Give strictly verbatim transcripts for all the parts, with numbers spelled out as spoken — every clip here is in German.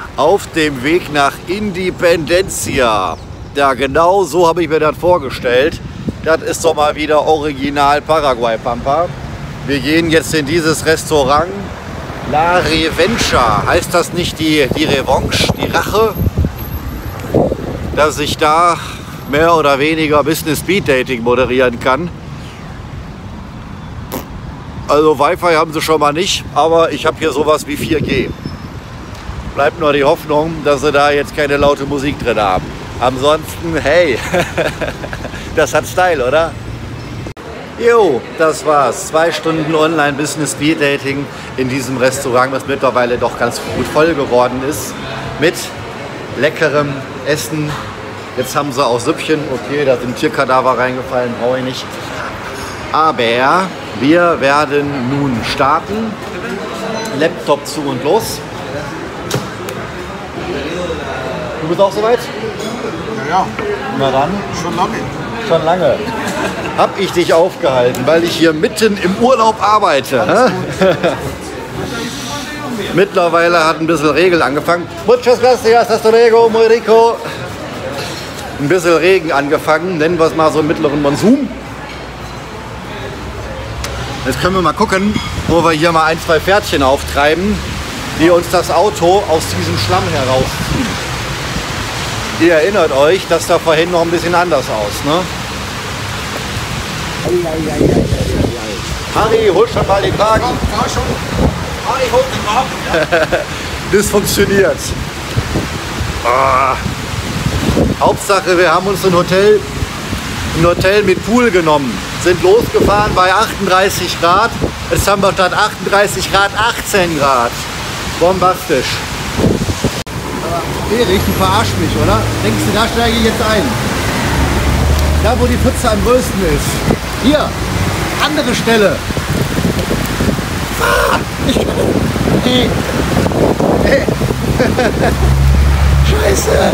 auf dem Weg nach Independencia. Ja, genau so habe ich mir das vorgestellt. Das ist doch mal wieder original Paraguay Pampa. Wir gehen jetzt in dieses Restaurant. La Revancha. Heißt das nicht die, die Revanche, die Rache? Dass ich da mehr oder weniger Business Speed Dating moderieren kann. Also Wi-Fi haben sie schon mal nicht, aber ich habe hier sowas wie vier G. Bleibt nur die Hoffnung, dass sie da jetzt keine laute Musik drin haben. Ansonsten, hey, das hat Style, oder? Jo, das war's. Zwei Stunden Online-Business Speed Dating in diesem Restaurant, das mittlerweile doch ganz gut voll geworden ist. Mit leckerem Essen. Jetzt haben sie auch Süppchen. Okay, da sind Tierkadaver reingefallen, brauche ich nicht. Aber wir werden nun starten. Laptop zu und los. Du bist auch soweit? Ja, ja. Na dann. Schon lange. Schon lange. Hab ich dich aufgehalten, weil ich hier mitten im Urlaub arbeite. Mittlerweile hat ein bisschen Regen angefangen. Muchas gracias, hasta luego, muy rico. Ein bisschen Regen angefangen, nennen wir es mal so im mittleren Monsum. Jetzt können wir mal gucken, wo wir hier mal ein, zwei Pferdchen auftreiben, die uns das Auto aus diesem Schlamm herausziehen. Ihr erinnert euch, das sah vorhin noch ein bisschen anders aus, ne? Harry, hol schon mal den Wagen. Harry, hol den Wagen. Das funktioniert. Oh. Hauptsache, wir haben uns ein Hotel, ein Hotel mit Pool genommen. Sind losgefahren bei achtunddreißig Grad. Jetzt haben wir statt achtunddreißig Grad achtzehn Grad. Bombastisch. Erich, du verarschst mich, oder? Denkst du, da steige ich jetzt ein? Da, wo die Pfütze am größten ist. Hier, andere Stelle. Ah, ich kann... Hey. Hey. Scheiße.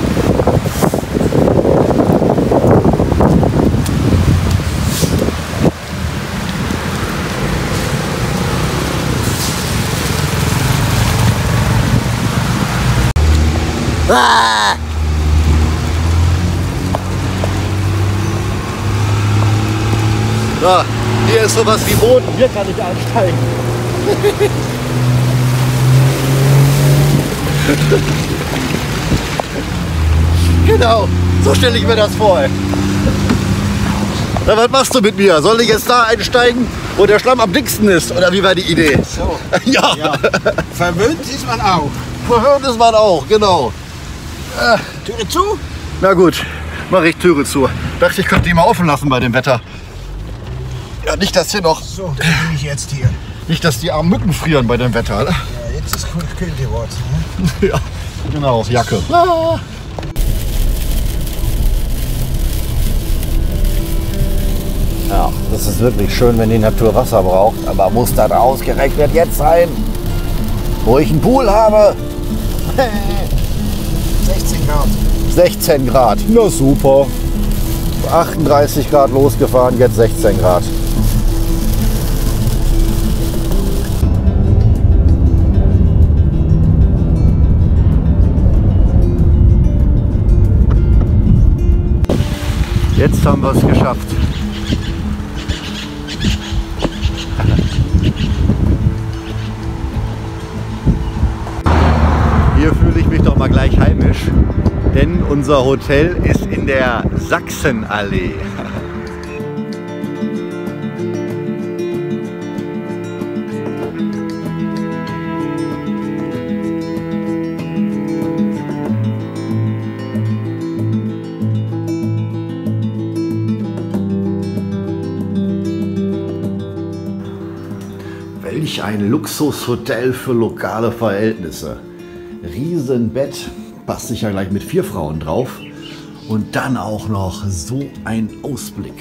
Ah! So, hier ist sowas wie Boden. Hier kann ich einsteigen. Genau, so stelle ich mir das vor. Na, was machst du mit mir? Soll ich jetzt da einsteigen, wo der Schlamm am dicksten ist? Oder wie war die Idee? So. Ja. Ja. Verwöhnt ist man auch. Verwöhnt ist man auch, genau. Äh. Türe zu? Na gut, mache ich Türe zu. Dachte, ich könnte die mal offen lassen bei dem Wetter. Ja, nicht, dass hier noch... So, dann bin ich jetzt hier. Nicht, dass die armen Mücken frieren bei dem Wetter. Oder? Ja, jetzt ist es kühl geworden. Ne? Ja, genau, Jacke. Ah. Ja, das ist wirklich schön, wenn die Natur Wasser braucht. Aber muss das ausgerechnet jetzt sein, wo ich einen Pool habe? sechzehn Grad. sechzehn Grad. Na super. achtunddreißig Grad losgefahren, jetzt sechzehn Grad. Jetzt haben wir es geschafft. Hier fühle ich mich doch mal gleich heimisch, denn unser Hotel ist in der Sachsenallee. Welch ein Luxushotel für lokale Verhältnisse. Riesenbett, passt sicher gleich mit vier Frauen drauf. Und dann auch noch so ein Ausblick.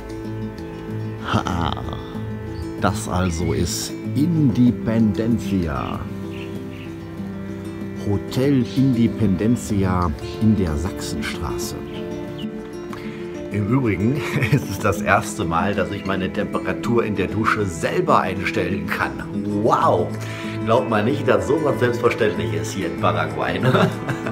Ha, das also ist Independencia. Hotel Independencia in der Sachsenstraße. Im Übrigen ist es das erste Mal, dass ich meine Temperatur in der Dusche selber einstellen kann. Wow! glaubt man nicht, dass sowas selbstverständlich ist hier in Paraguay. Ne?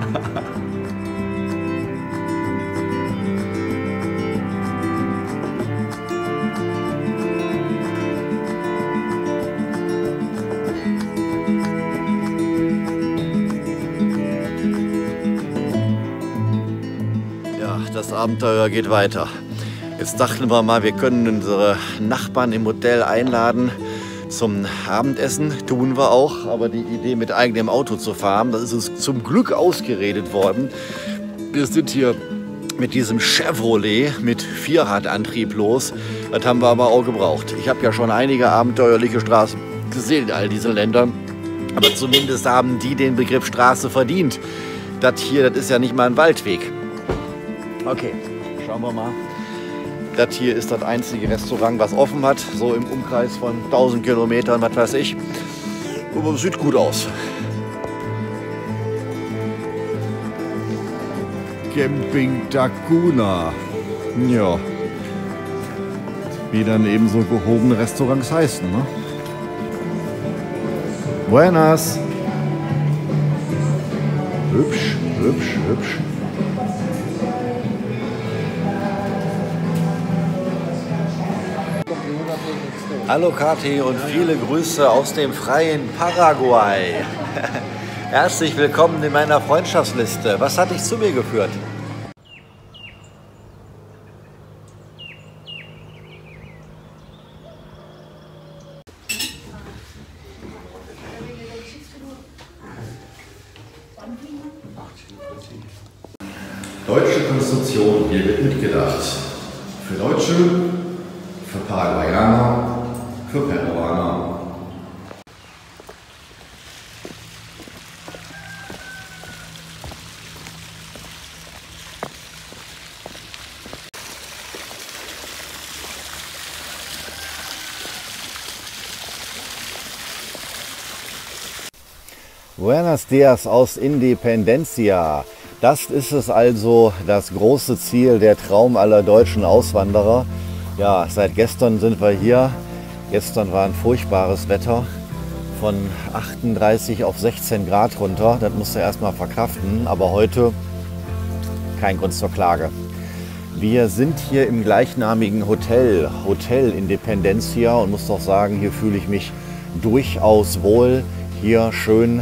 Ja, das Abenteuer geht weiter. Jetzt dachten wir mal, wir können unsere Nachbarn im Hotel einladen zum Abendessen. Tun wir auch, aber die Idee, mit eigenem Auto zu fahren, das ist uns zum Glück ausgeredet worden. Wir sind hier mit diesem Chevrolet mit Vierradantrieb los. Das haben wir aber auch gebraucht. Ich habe ja schon einige abenteuerliche Straßen gesehen in all diesen Ländern. Aber zumindest haben die den Begriff Straße verdient. Das hier, das ist ja nicht mal ein Waldweg. Okay, schauen wir mal. Das hier ist das einzige Restaurant, was offen hat, so im Umkreis von tausend Kilometern, was weiß ich. Aber sieht gut aus. Camping Tacuna. Ja. Wie dann eben so gehobene Restaurants heißen, ne? Buenas. Hübsch, hübsch, hübsch. Hallo Kathi und viele Grüße aus dem freien Paraguay. Herzlich willkommen in meiner Freundschaftsliste. Was hat dich zu mir geführt? Deutsche Konstruktion, hier wird mitgedacht. Für Deutsche, für Paraguayaner, für Peruaner. Buenos Dias aus Independencia. Das ist es also, das große Ziel, der Traum aller deutschen Auswanderer. Ja, seit gestern sind wir hier. Gestern war ein furchtbares Wetter, von achtunddreißig auf sechzehn Grad runter. Das musste erst mal verkraften, aber heute kein Grund zur Klage. Wir sind hier im gleichnamigen Hotel, Hotel Independencia, und muss doch sagen, hier fühle ich mich durchaus wohl. Hier schön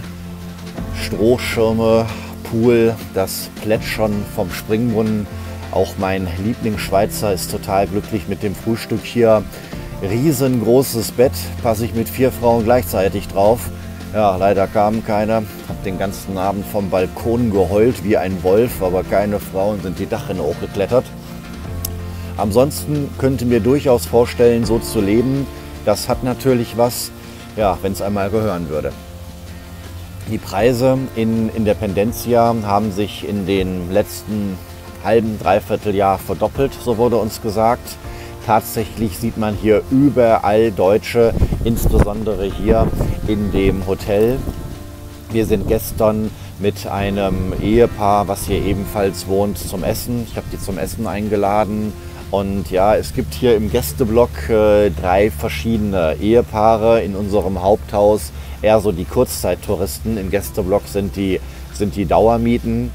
Strohschirme, Pool, das Plätschern vom Springbrunnen. Auch mein Lieblingsschweizer ist total glücklich mit dem Frühstück hier. Riesengroßes Bett, passe ich mit vier Frauen gleichzeitig drauf. Ja, leider kamen keine. Habe den ganzen Abend vom Balkon geheult wie ein Wolf, aber keine Frauen sind die Dachrinne hochgeklettert. Ansonsten könnte mir durchaus vorstellen, so zu leben. Das hat natürlich was, ja, wenn es einmal gehören würde. Die Preise in Independencia haben sich in den letzten halben, dreiviertel Jahr verdoppelt, so wurde uns gesagt. Tatsächlich sieht man hier überall Deutsche, insbesondere hier in dem Hotel. Wir sind gestern mit einem Ehepaar, was hier ebenfalls wohnt, zum Essen. Ich habe die zum Essen eingeladen. Und ja, es gibt hier im Gästeblock äh, drei verschiedene Ehepaare in unserem Haupthaus. Eher so die Kurzzeittouristen. Im Gästeblock sind die, sind die Dauermieten.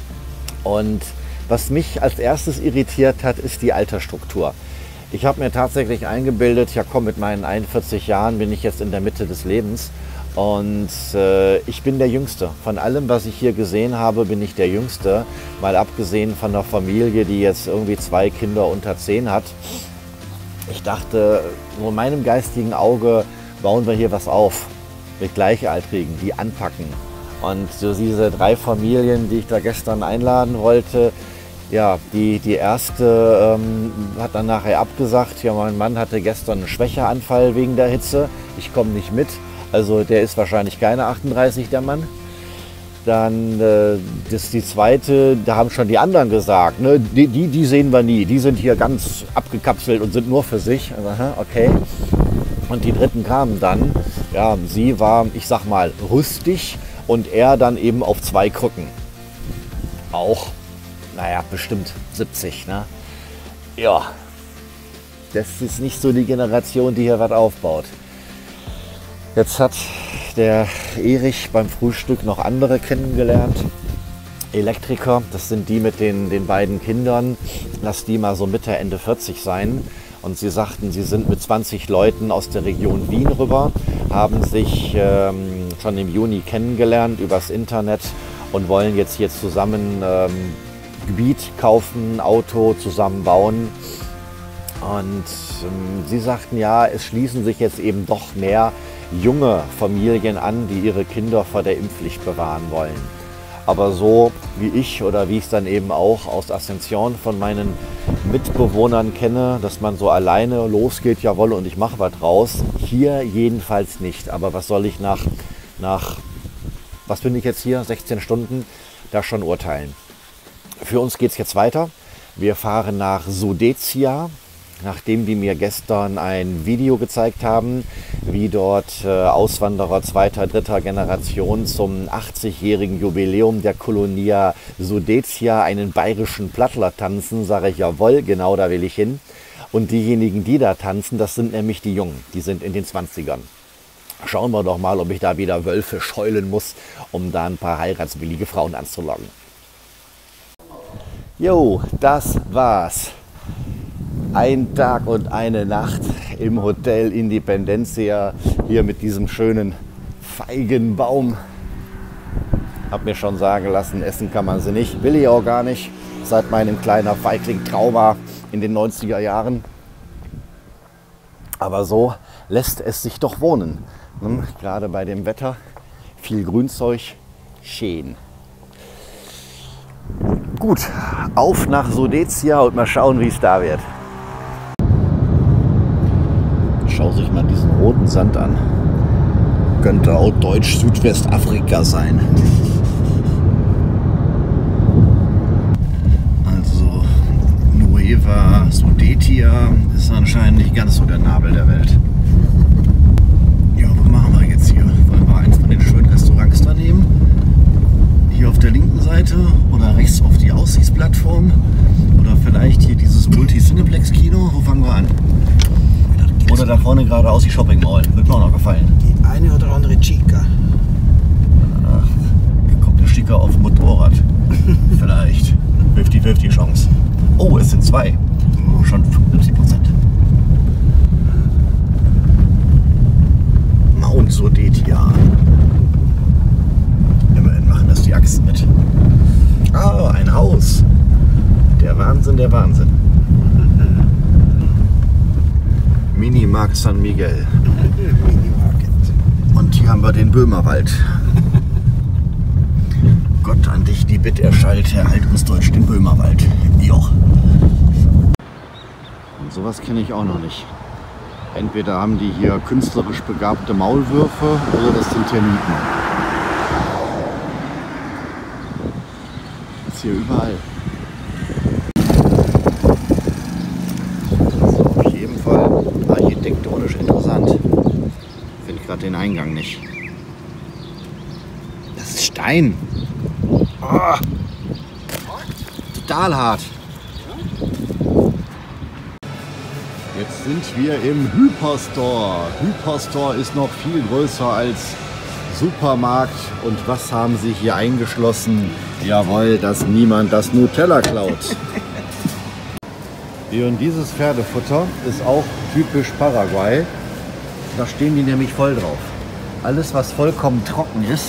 Und was mich als erstes irritiert hat, ist die Altersstruktur. Ich habe mir tatsächlich eingebildet, ja komm, mit meinen einundvierzig Jahren bin ich jetzt in der Mitte des Lebens. Und äh, ich bin der Jüngste. Von allem, was ich hier gesehen habe, bin ich der Jüngste. Mal abgesehen von der Familie, die jetzt irgendwie zwei Kinder unter zehn hat. Ich dachte, nur in meinem geistigen Auge bauen wir hier was auf. Mit Gleichaltrigen, die anpacken. Und so diese drei Familien, die ich da gestern einladen wollte, ja, die, die erste ähm, hat dann nachher abgesagt. Ja, mein Mann hatte gestern einen Schwächeanfall wegen der Hitze. Ich komme nicht mit. Also der ist wahrscheinlich keine achtunddreißig, der Mann. Dann äh, das die zweite, da haben schon die anderen gesagt, ne, die, die, die sehen wir nie. Die sind hier ganz abgekapselt und sind nur für sich. Also, okay. Und die dritten kamen dann. Ja, sie war, ich sag mal, rüstig und er dann eben auf zwei Krücken. Auch, naja, bestimmt siebzig. Ne? Ja, das ist nicht so die Generation, die hier was aufbaut. Jetzt hat der Erich beim Frühstück noch andere kennengelernt. Elektriker, das sind die mit den, den beiden Kindern. Lass die mal so Mitte, Ende vierzig sein. Und sie sagten, sie sind mit zwanzig Leuten aus der Region Wien rüber, haben sich ähm, schon im Juni kennengelernt übers Internet und wollen jetzt hier zusammen ähm, Gebiet kaufen, Auto zusammen bauen. Und ähm, sie sagten, ja, es schließen sich jetzt eben doch mehr junge Familien an, die ihre Kinder vor der Impfpflicht bewahren wollen. Aber so wie ich oder wie ich es dann eben auch aus Ascension von meinen Mitbewohnern kenne, dass man so alleine losgeht, jawohl, und ich mache was draus. Hier jedenfalls nicht. Aber was soll ich nach, nach was bin ich jetzt hier, sechzehn Stunden, da schon urteilen. Für uns geht es jetzt weiter. Wir fahren nach Sudecia, nachdem die mir gestern ein Video gezeigt haben, wie dort äh, Auswanderer zweiter, dritter Generation zum achtzigjährigen Jubiläum der Kolonia Sudecia einen bayerischen Plattler tanzen, sage ich, jawohl, genau da will ich hin. Und diejenigen, die da tanzen, das sind nämlich die Jungen, die sind in den zwanzigern. Schauen wir doch mal, ob ich da wieder Wölfe scheulen muss, um da ein paar heiratswillige Frauen anzulocken. Jo, das war's. Ein Tag und eine Nacht im Hotel Independencia, hier mit diesem schönen Feigenbaum. Hab mir schon sagen lassen, essen kann man sie nicht, will ich auch gar nicht, seit meinem kleinen Feigling-Trauma in den neunziger Jahren. Aber so lässt es sich doch wohnen. Hm, gerade bei dem Wetter, viel Grünzeug, schön. Gut, auf nach Sudecia und mal schauen, wie es da wird. Schau sich mal diesen roten Sand an. Könnte auch Deutsch-Südwestafrika sein. Also Nueva Sudetia ist anscheinend nicht ganz so der Nabel der Welt. Ja, was machen wir jetzt hier? Wollen wir eins von den schönen Restaurants da nehmen? Hier auf der linken Seite oder rechts auf die Aussichtsplattform? Oder vielleicht hier dieses Multi-Cineplex-Kino? Wo fangen wir an? Oder da vorne geradeaus die Shopping Mall. Wird mir auch noch gefallen. Die eine oder andere Chica. Ach, hier kommt eine Chica auf dem Motorrad. Vielleicht. fünfzig fünfzig Chance. Oh, es sind zwei. Schon fünfundsiebzig Prozent. Mount Sudetia. Immerhin machen das die Achsen mit. Ah, ein Haus. Der Wahnsinn, der Wahnsinn. Minimarkt San Miguel. Und hier haben wir den Böhmerwald. Gott an dich die Bitte erschallt, erhalt uns Deutsch den Böhmerwald. Jo. Und sowas kenne ich auch noch nicht. Entweder haben die hier künstlerisch begabte Maulwürfe oder das sind Termiten. Das ist hier überall. Architektonisch interessant. Finde gerade den Eingang nicht. Das ist Stein. Oh. Total hart. Jetzt sind wir im Hyperstore. Hyperstore ist noch viel größer als Supermarkt. Und was haben sie hier eingeschlossen? Jawohl, dass niemand das Nutella klaut. Und dieses Pferdefutter ist auch typisch Paraguay. Da stehen die nämlich voll drauf. Alles, was vollkommen trocken ist,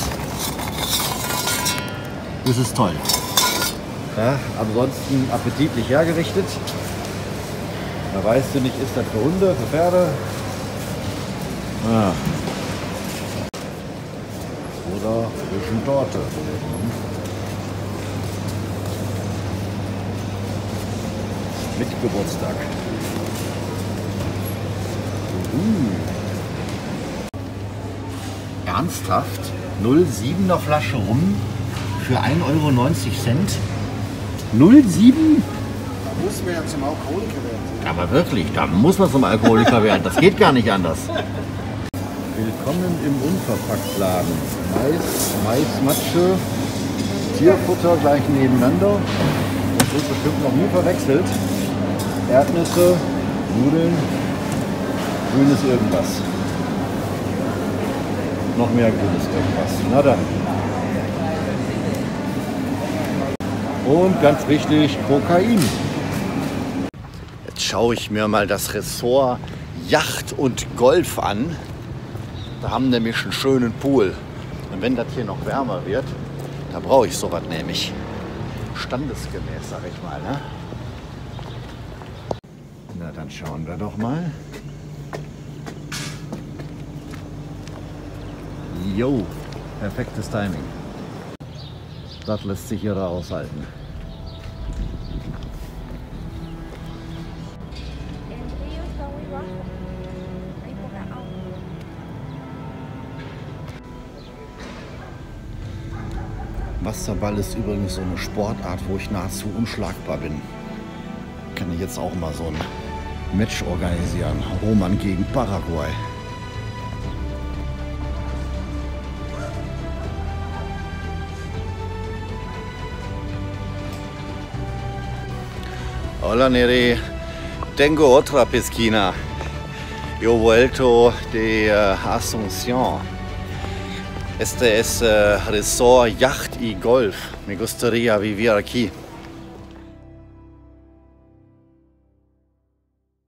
das ist toll. Ja, ansonsten appetitlich hergerichtet. Da weißt du nicht, ist das für Hunde, für Pferde? Ah. Oder zwischen Torte. Mit Geburtstag. Uh. Ernsthaft? null Komma siebener Flasche Rum für ein Euro neunzig. null Komma sieben? Da muss man ja zum Alkoholiker werden. Aber wirklich, da muss man zum Alkoholiker werden. Das geht gar nicht anders. Willkommen im Unverpacktladen. Mais, Maismatsche, Tierfutter gleich nebeneinander. Das wird bestimmt noch nie verwechselt. Erdnüsse, Nudeln, grünes irgendwas. noch mehr gutes irgendwas. Na dann. Und ganz wichtig, Kokain. Jetzt schaue ich mir mal das Ressort Yacht und Golf an. Da haben nämlich einen schönen Pool. Und wenn das hier noch wärmer wird, da brauche ich sowas nämlich. Standesgemäß, sag ich mal. Ne? Na, dann schauen wir doch mal. Jo, perfektes Timing. Das lässt sich hier aushalten. Wasserball ist übrigens so eine Sportart, wo ich nahezu unschlagbar bin. Kann ich jetzt auch mal so ein Match organisieren. Roman gegen Paraguay. Hola Neri, tengo otra pesquina. Yo he vuelto de uh, Asunción. Este es uh, Resort Yacht y Golf. Me gustaría vivir aquí.